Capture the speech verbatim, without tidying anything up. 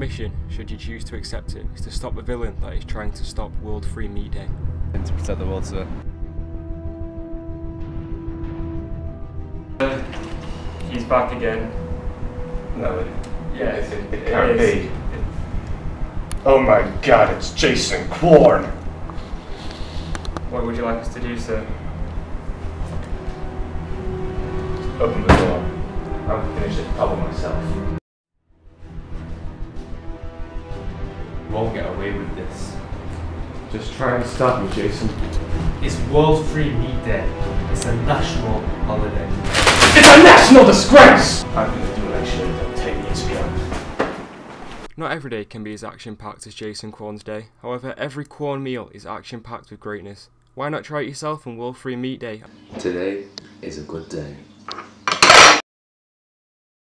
mission, should you choose to accept it, is to stop the villain that is trying to stop World Free Meat Day. And to protect the world, sir. He's back again. No, it, Yeah, it, it, it can't is. be. Oh my god, it's Jason Quern! What would you like us to do, sir? Open the door. I'll finish this problem myself. You won't get away with this. Just try and stop me, Jason. It's World Free Meat Day. It's a national holiday. It's a national disgrace! I'm gonna do what I should have done ten years ago. Not every day can be as action-packed as Jason Quern's day. However, every Quern meal is action-packed with greatness. Why not try it yourself on World Free Meat Day? Today is a good day.